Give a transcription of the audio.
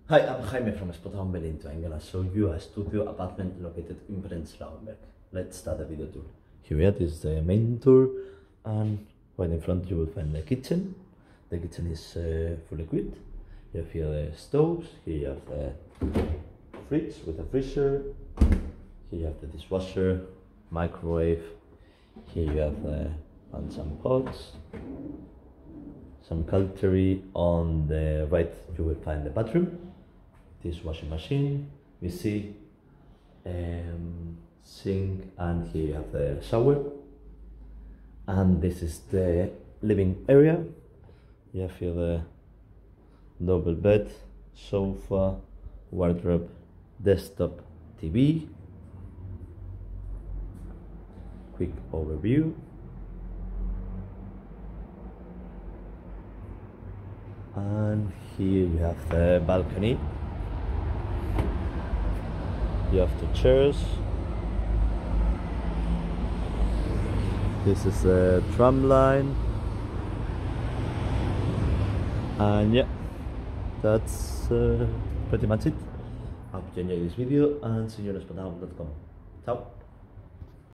Hi, I'm Jaime from Spotahome Berlin. I'm gonna show you a studio apartment located in Prenzlauer, Berg. Let's start the video tour. Here is the main tour, and right in front you will find the kitchen. The kitchen is fully equipped. You have here the stoves, here you have the fridge with a freezer, here you have the dishwasher, microwave, here you have and some pots, some cutlery. On the right you will find the bathroom, this washing machine, we see sink, and here you have the shower, and this is the living area. You have here the double bed, sofa, wardrobe, desktop, TV. Quick overview. And here you have the balcony. You have the chairs. This is the tram line. And yeah, that's pretty much it. I hope you enjoyed this video, and see you on spotahome.com. Ciao.